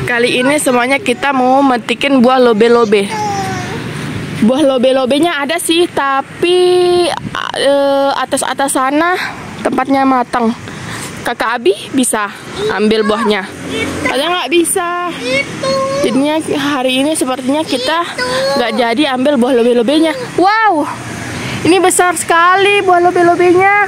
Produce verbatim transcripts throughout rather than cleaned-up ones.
Kali ini semuanya kita mau metikin buah lobe-lobe. Buah lobe-lobenya ada sih, tapi uh, atas-atas sana tempatnya matang. Kakak Abi bisa ambil buahnya. Ada nggak bisa? Jadinya hari ini sepertinya kita nggak jadi ambil buah lobe-lobenya. Wow, ini besar sekali buah lobe-lobenya.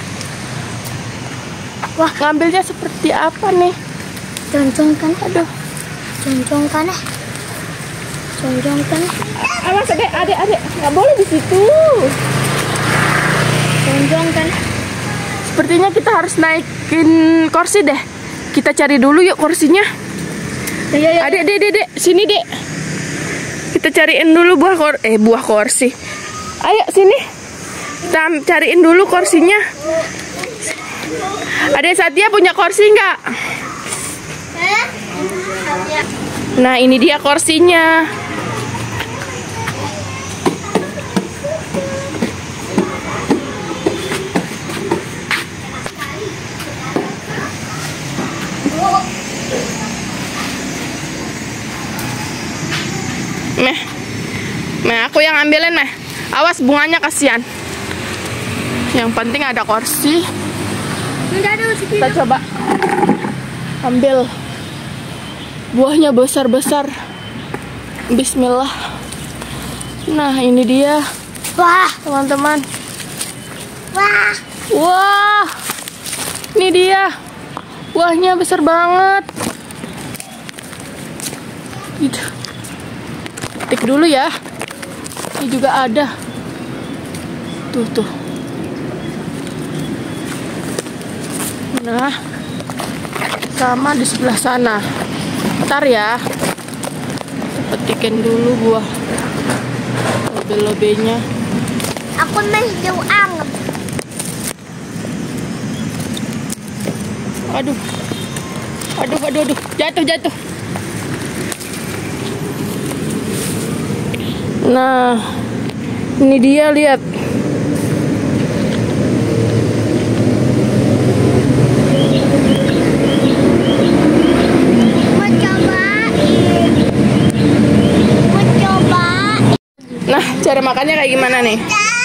Wah, ngambilnya seperti apa nih? Concongkan, aduh. Concongkan eh. Concongkan. Awas adek, adek, adek, nggak boleh di situ. Concongkan. Sepertinya kita harus naikin kursi deh. Kita cari dulu yuk kursinya. Ya, ya, adek, dek, dek, dek, sini dek. Kita cariin dulu buah kor, eh buah kursi. Ayo sini. Kita cariin dulu kursinya. Adek Satya punya kursi nggak? Nah, ini dia kursinya. Meh, meh aku yang ambilin meh. Awas bunganya kasihan. Yang penting ada kursi. Kita coba ambil. Buahnya besar-besar. Bismillah. Nah, ini dia. Wah, teman-teman. Wah. Wah. Ini dia. Buahnya besar banget. Gitu. Petik dulu ya. Ini juga ada. Tuh, tuh. Nah, sama di sebelah sana. Ntar ya, petikin dulu buah lobe-lobenya. Aku mau anget. Aduh, aduh, aduh, aduh, jatuh, jatuh. Nah, ini dia, lihat. Nah, cara makannya kayak gimana nih?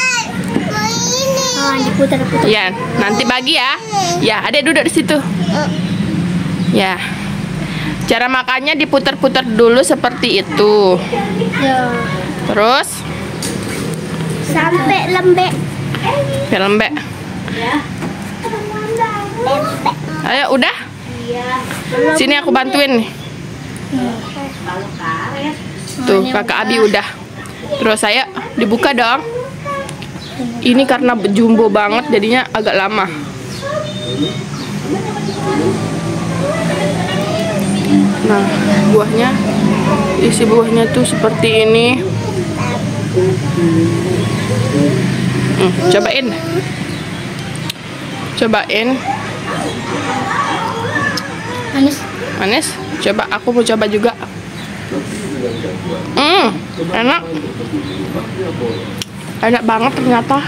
Oh, diputar-putar. Ya, nanti bagi ya. Ya, adek duduk di situ. Ya. Cara makannya diputar-putar dulu seperti itu. Ya. Terus sampai lembek. Sampai lembek. Lembek. Ayo, udah? Sini aku bantuin nih. Tuh, kakak Abi udah. Terus saya dibuka dong. Ini karena jumbo banget jadinya agak lama. Nah, buahnya, isi buahnya tuh seperti ini. Hmm, cobain. Cobain. Manis. Manis? Coba, aku mau coba juga. Hmm, enak. Enak banget ternyata.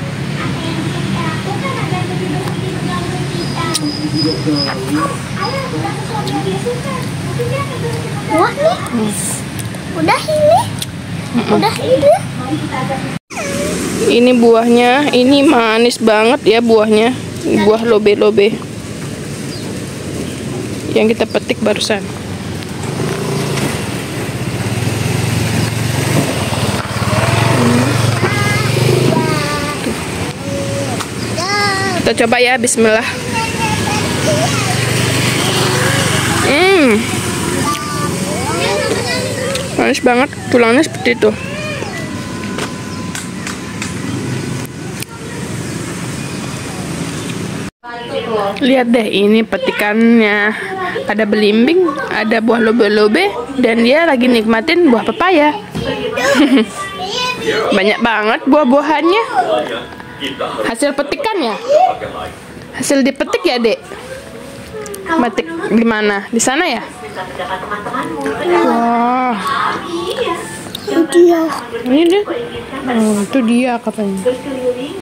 Wah nih. Hmm. Udah ini. Hmm. Udah ini. Ini buahnya, ini manis banget ya buahnya. Buah lobe-lobe yang kita petik barusan. Kita coba ya, bismillah. Hmm, manis banget, tulangnya seperti itu. Lihat deh, ini petikannya. Ada belimbing, ada buah lobe-lobe, dan dia lagi nikmatin buah pepaya. Banyak banget buah-buahannya. Hasil petikannya. Hasil dipetik ya, Dek? Metik di mana? Di sana ya? Wah. Itu dia. Ini deh. Oh, itu dia katanya.